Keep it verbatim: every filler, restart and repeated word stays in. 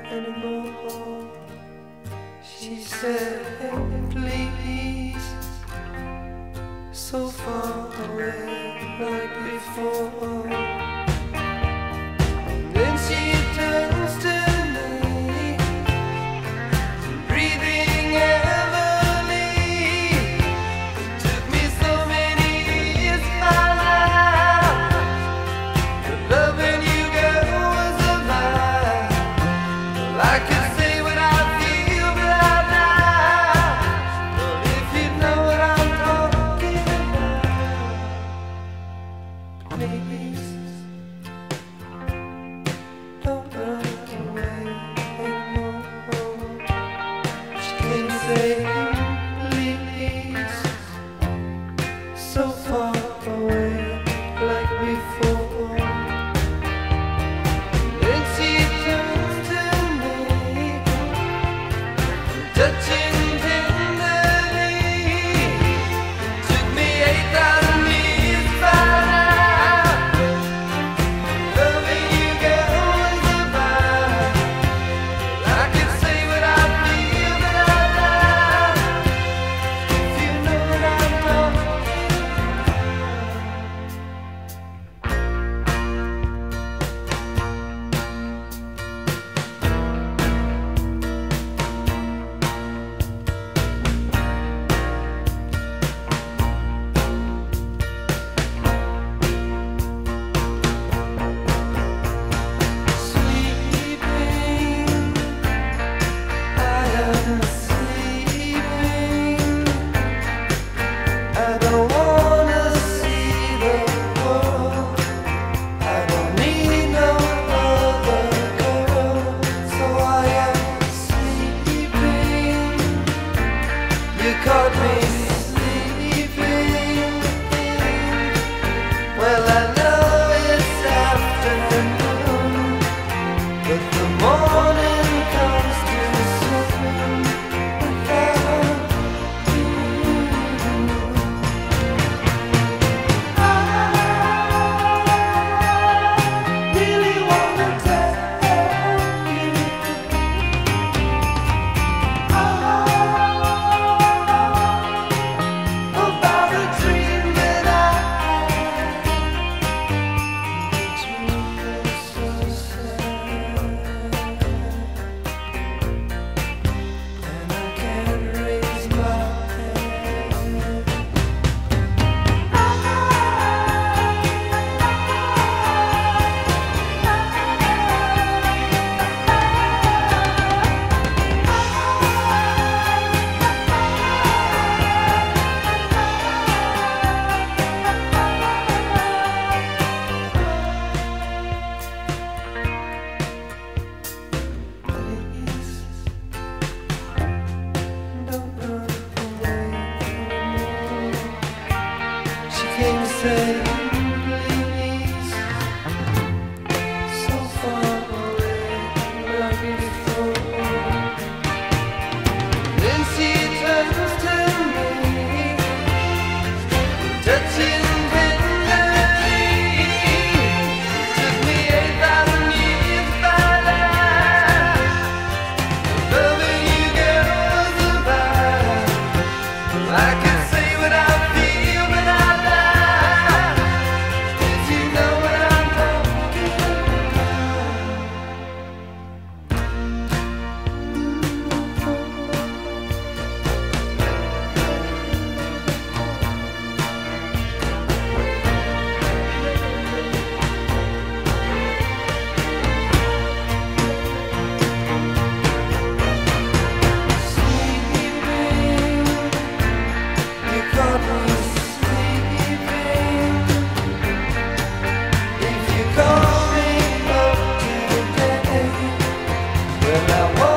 anymore. She said, please, so far away like before. And then she turns to me, breathing heavily. It took me so many years to find out that loving you, girl, was a lie. Well, I could say what I feel, but out loud. Well, if you know what I'm talking about, please don't look away anymore. She can say, please, so far away like before. Then she turns to me, touching tenderly. It took me eight thousand years to find out loving you, girl, was a lie. I could say what I feel, but out loud. If you know what I'm talking about. Sleeping, I am sleeping. I don't wanna see the world. I don't need no other girl, so I am sleeping. You caught me sleeping. Well, I know it's afternoon, but the morning comes too soon without you. I really wanna tell you about a dream that I had. The dream was so sad, and I can't raise my head. Please, don't run away anymore. She came to say, please, so far away like before. Then she turns to me, touching tenderly. Took me eight thousand years to find out loving you, girl, was a lie. Well, I could say what I feel, but out loud. If you know what I'm talking Sleeping, you caught me sleeping. If you call me up today, well, I won't.